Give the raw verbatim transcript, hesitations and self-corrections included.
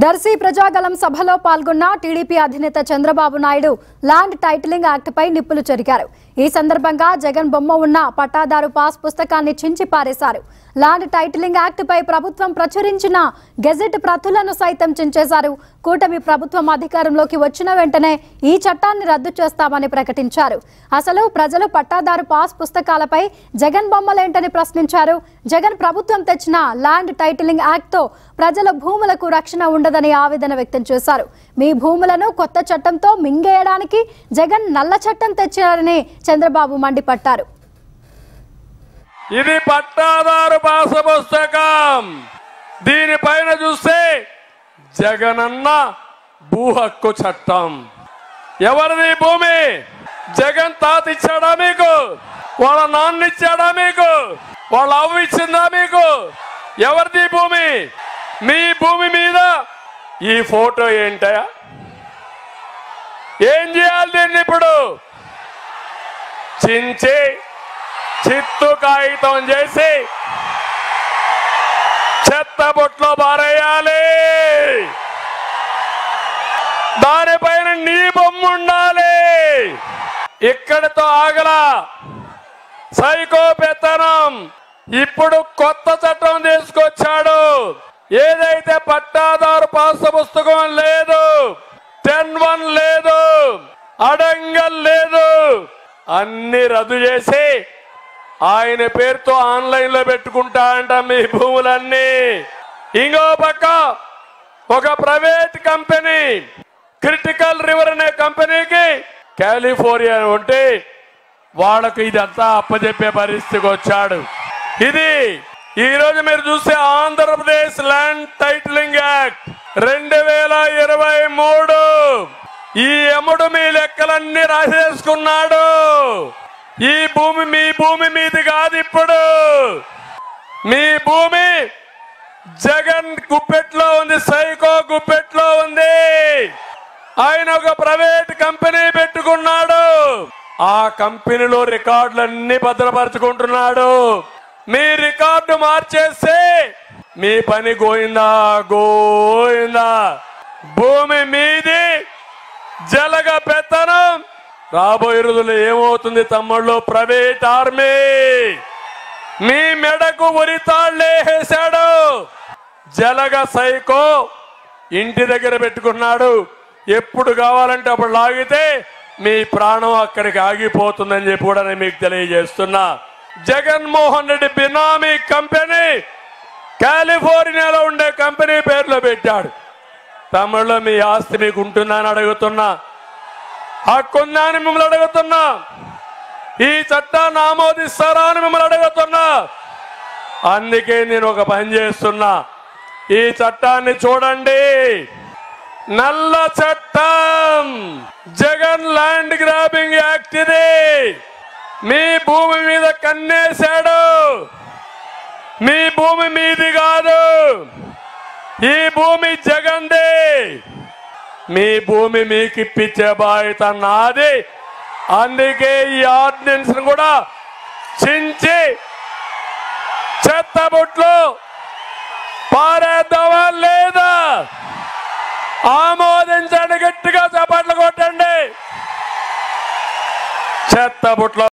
దర్శి ప్రజాగలం సభలో పాల్గొన్న టీడీపీ అధినేత Chandrababu Naidu land titling act పై నిప్పులు చెరిగారు. ఈ సందర్భంగా జగన్ బొమ్మ ఉన్న పట్టాదారు పాస్ పుస్తకాన్ని చించి పారేశారు. ల్యాండ్ టైటిలింగ్ యాక్ట్ పై ప్రభుత్వం ప్రచురించిన గెజెట్ ప్రతులను సైతం చించేశారు. కూటమి ప్రభుత్వం అధికారంలోకి వచ్చిన వెంటనే ఈ చట్టాన్ని రద్దు చేస్తామని ప్రకటించారు. అసలు ప్రజలు పట్టాదారు పాస్ పుస్తకాలపై జగన్ బొమ్మలేంటని ప్రశ్నించారు. జగన్ ప్రభుత్వం తెచ్చిన ల్యాండ్ టైటిలింగ్ యాక్ట్ తో ప్రజల భూములకు రక్షణ ఉండదని ఆవేదన వ్యక్తం చేశారు. మీ భూములను కొత్త చట్టంతో మింగేయడానికి జగన్ నల్ల చట్టం తెచ్చారని చంద్రబాబు మండిపడ్డారు. ఇది పట్టాదారు పాస పుస్తకం. దీనిపైన చూస్తే జగనన్న భూ హక్కు చట్టం. ఎవరిది భూమి? జగన్ తాత ఇచ్చాడా మీకు? వాళ్ళ నాన్న ఇచ్చాడా మీకు? వాళ్ళ అవ్వ ఇచ్చిందా మీకు? ఎవరిది భూమి? మీ భూమి మీద ఈ ఫోటో ఏంటయా? ఏం చేయాలి దీన్ని? ఇప్పుడు చించి చిత్తు కాగితం చేసి చెత్త బొట్లో పారేయాలి. దానిపైన నీ బొమ్మ ఉండాలి. ఇక్కడితో ఆగలా సైకో పెత్తనం. ఇప్పుడు కొత్త చట్టం తీసుకొచ్చాడు. ఏదైతే పట్టాదారు పాస్ పుస్తకం లేదు, టెన్ వన్ లేదు, అడంగల్ లేదు, అన్ని రద్దు చేసి ఆయన పేరుతో ఆన్లైన్ లో పెట్టుకుంటా అంట మీ భూములన్నీ. ఇంకో పక్క ఒక ప్రైవేట్ కంపెనీ క్రిటికల్ రివర్ అనే కంపెనీకి కాలిఫోర్నియా ఉంటే వాళ్ళకు ఇదంతా అప్పచెప్పే పరిస్థితికి వచ్చాడు. ఇది ఈ రోజు మీరు చూస్తే ఆంధ్రప్రదేశ్ ల్యాండ్ టైటిలింగ్ యాక్ట్ రెండు వేల ఇరవై మూడు ఈ ఎముడు మీ లెక్కలన్నీ రాసేసుకున్నాడు. ఈ భూమి మీ భూమి మీది కాదు. ఇప్పుడు మీ భూమి జగన్ గుప్పెట్లో ఉంది, సైకో గుప్పెట్లో ఉంది. ఆయన ఒక ప్రైవేట్ కంపెనీ పెట్టుకున్నాడు. ఆ కంపెనీలో రికార్డులన్నీ భద్రపరుచుకుంటున్నాడు. మీ రికార్డు మార్చేస్తే మీ పని గోయిందా గోయిందా. భూమి మీది, జలగ పెత్తనం. రాబోయే రోజుల్లో ఏమవుతుంది తమ్ముళ్ళు? ప్రైవేట్ ఆర్మీ మీ మెడకు ఉరితాళ్లేసాడు. జలగ సైకో ఇంటి దగ్గర పెట్టుకున్నాడు. ఎప్పుడు కావాలంటే అప్పుడు లాగితే మీ ప్రాణం అక్కడికి ఆగిపోతుందని చెప్పి కూడా నేను మీకు తెలియజేస్తున్నా. జగన్మోహన్ రెడ్డి బినామీ కంపెనీ కాలిఫోర్నియాలో ఉండే కంపెనీ పేరులో పెట్టాడు. తమిళలో మీ ఆస్తి మీకు ఉంటుందని అడుగుతున్నా, హక్కుందా అని మిమ్మల్ని అడుగుతున్నా, ఈ చట్టాన్ని ఆమోదిస్తారా అని మిమ్మల్ని అడుగుతున్నా. అందుకే నేను ఒక పని చేస్తున్నా, ఈ చట్టాన్ని చూడండి. నల్ల చట్టం, జగన్ ల్యాండ్ గ్రాబింగ్ యాక్ట్ ఇది. మీ భూమి మీద కన్నేశాడు. మీ భూమి మీది కాదు, ఈ భూమి జగన్దే. మీ భూమి మీకు ఇప్పించే బాధ్యత నాది. అందుకే ఈ ఆర్డినెన్స్ కూడా చించి చెత్తబుట్లో పారేద్దామా లేదా? ఆమోదించండి, గట్టిగా చప్పట్లు కొట్టండి. చెత్తబుట్లో